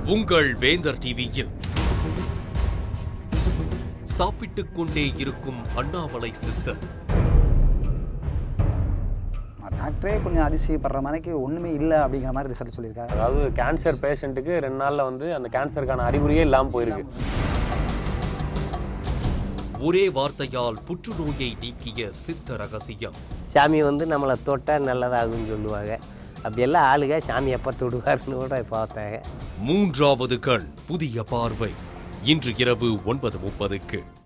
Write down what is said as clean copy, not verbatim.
உங்கள் வேந்தர் டிவியில் சாப்பிட்டுக் கொண்டே இருக்கும் அண்ணாமலை சித்தர். டாக்டரே கொஞ்சம் அதிசயப்படுற மாதிரிக்கு ஒன்றுமே இல்லை அப்படிங்கிற மாதிரி ரிசல்ட் சொல்லியிருக்காரு. அதாவது கேன்சர் பேஷண்ட்டுக்கு 2 நாளில் வந்து அந்த கேன்சருக்கான அறிகுறியே இல்லாமல் போயிருக்கு. ஒரே வார்த்தையால் புற்றுநோயை நீக்கிய சித்த ரகசியம். சாமி வந்து நம்மளை தொட்டால் நல்லதாகுன்னு சொல்லுவாங்க. அப்படியெல்லாம் ஆளுக சாமி எப்போ தொடுவார்னு கூட பார்த்தாங்க. 3வது கண் புதிய பார்வை இன்று இரவு 9:30க்கு.